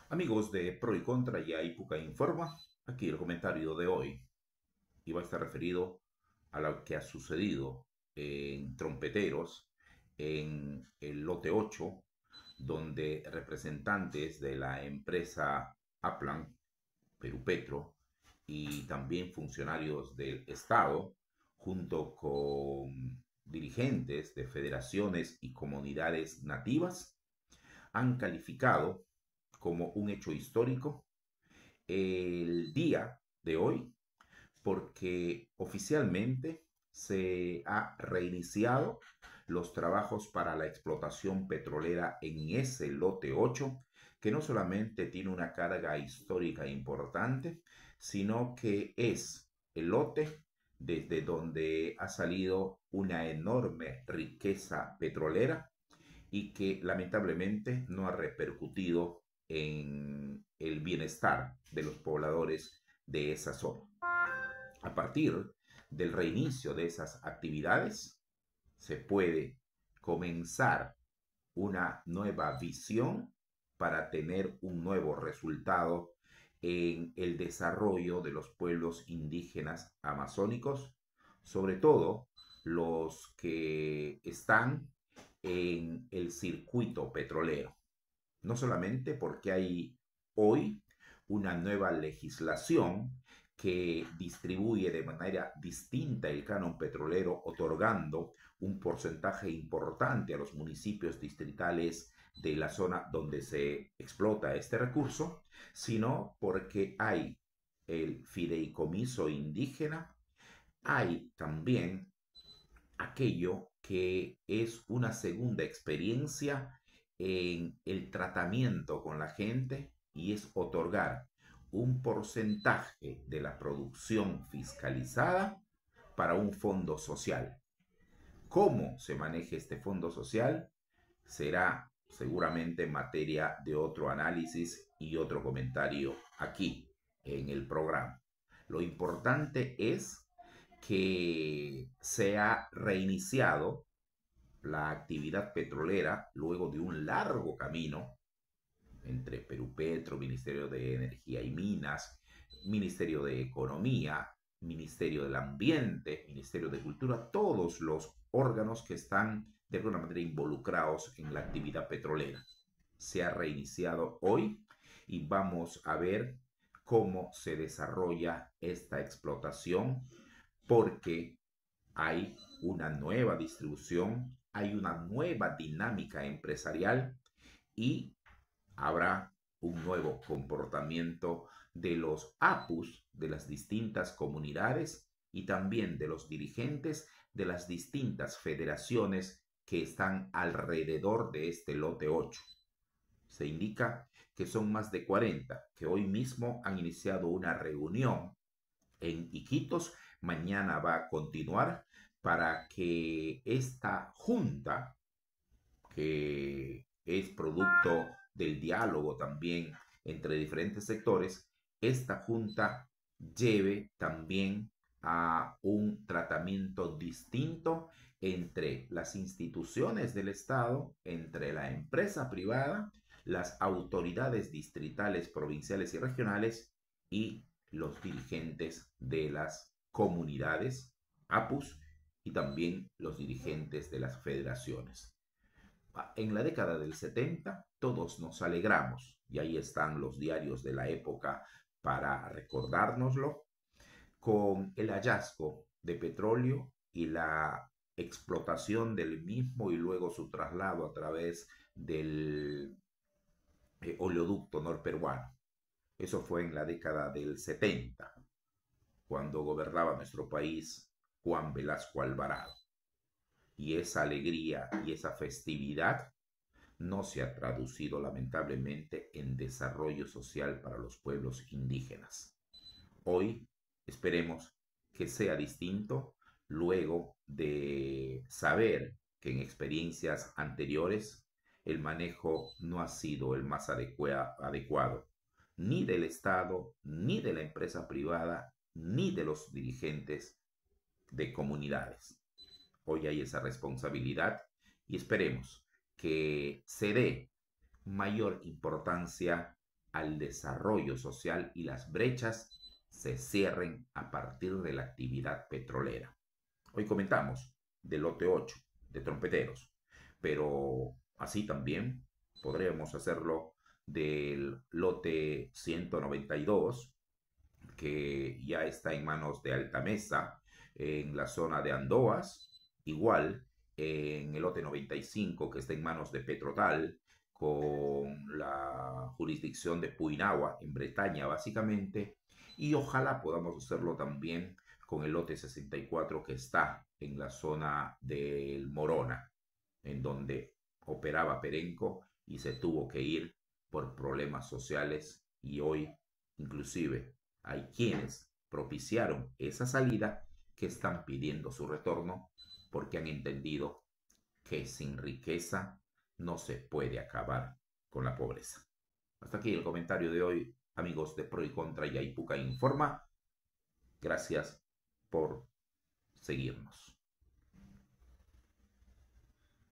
Amigos de Pro y Contra y Aipuca Informa, aquí el comentario de hoy y va a estar referido a lo que ha sucedido en Trompeteros, en el lote 8, donde representantes de la empresa Aplan, Perú Petro, y también funcionarios del Estado, junto con dirigentes de federaciones y comunidades nativas, han calificado como un hecho histórico el día de hoy porque oficialmente se ha reiniciado los trabajos para la explotación petrolera en ese lote 8, que no solamente tiene una carga histórica importante, sino que es el lote desde donde ha salido una enorme riqueza petrolera y que lamentablemente no ha repercutido en el bienestar de los pobladores de esa zona. A partir del reinicio de esas actividades, se puede comenzar una nueva visión para tener un nuevo resultado en el desarrollo de los pueblos indígenas amazónicos, sobre todo los que están en el circuito petrolero. No solamente porque hay hoy una nueva legislación que distribuye de manera distinta el canon petrolero, otorgando un porcentaje importante a los municipios distritales de la zona donde se explota este recurso, sino porque hay el fideicomiso indígena, hay también aquello que es una segunda experiencia en el tratamiento con la gente y es otorgar un porcentaje de la producción fiscalizada para un fondo social. ¿Cómo se maneja este fondo social? Será seguramente materia de otro análisis y otro comentario aquí en el programa. Lo importante es que se ha reiniciado la actividad petrolera luego de un largo camino entre Perú Petro, Ministerio de Energía y Minas, Ministerio de Economía, Ministerio del Ambiente, Ministerio de Cultura, todos los órganos que están de alguna manera involucrados en la actividad petrolera. Se ha reiniciado hoy y vamos a ver cómo se desarrolla esta explotación porque hay una nueva distribución, hay una nueva dinámica empresarial y habrá un nuevo comportamiento de los APUs de las distintas comunidades y también de los dirigentes de las distintas federaciones que están alrededor de este lote 8. Se indica que son más de 40, que hoy mismo han iniciado una reunión en Iquitos. Mañana va a continuar para que esta junta, que es producto del diálogo también entre diferentes sectores, esta junta lleve también a un tratamiento distinto entre las instituciones del Estado, entre la empresa privada, las autoridades distritales, provinciales y regionales y los dirigentes de las comunidades, APUS, y también los dirigentes de las federaciones. En la década del 70 todos nos alegramos, y ahí están los diarios de la época para recordárnoslo, con el hallazgo de petróleo y la explotación del mismo y luego su traslado a través del oleoducto norperuano. Eso fue en la década del 70, cuando gobernaba nuestro país Juan Velasco Alvarado. Y esa alegría y esa festividad no se ha traducido lamentablemente en desarrollo social para los pueblos indígenas. Hoy esperemos que sea distinto luego de saber que en experiencias anteriores el manejo no ha sido el más adecuado, ni del Estado, ni de la empresa privada, ni de los dirigentes de comunidades. Hoy hay esa responsabilidad y esperemos que se dé mayor importancia al desarrollo social y las brechas se cierren a partir de la actividad petrolera. Hoy comentamos del lote 8 de Trompeteros, pero así también podríamos hacerlo del lote 192, que ya está en manos de Altamesa, en la zona de Andoas, igual en el lote 95, que está en manos de Petrotal, con la jurisdicción de Puinagua, en Bretaña básicamente, y ojalá podamos hacerlo también con el lote 64 que está en la zona del Morona, en donde operaba Perenco y se tuvo que ir por problemas sociales, y hoy inclusive hay quienes propiciaron esa salida que están pidiendo su retorno porque han entendido que sin riqueza no se puede acabar con la pobreza. Hasta aquí el comentario de hoy, amigos de Pro y Contra y Aipuca Informa. Gracias por seguirnos.